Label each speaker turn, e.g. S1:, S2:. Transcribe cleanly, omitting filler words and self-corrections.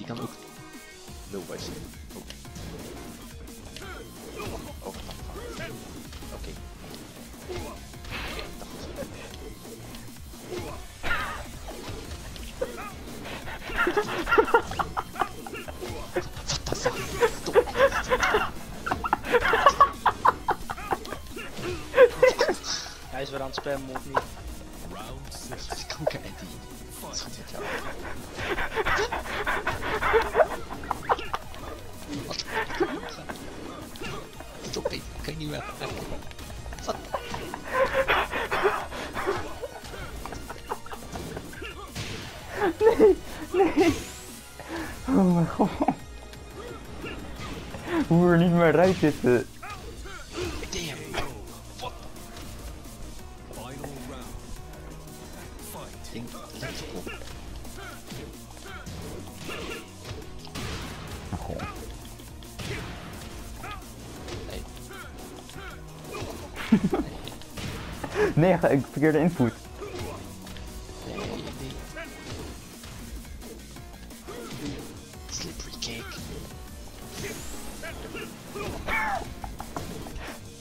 S1: die kan ook low was. Oh. Oh. Oké. What the fuck?
S2: Hij is weer aan het spammen of niet?
S1: Dat is kanker Eddie. Wat is goed met jou? Wat? Stop Eddie, kan je niet meer. Wat?
S3: Nee. Oh mijn god. Hoe er niet meer uit zitten.
S1: Damn. Wat? Ding, let op.
S3: Oh.
S1: Nee.
S3: Nee, ik verkeerde input.
S1: Nee. Slippery cake.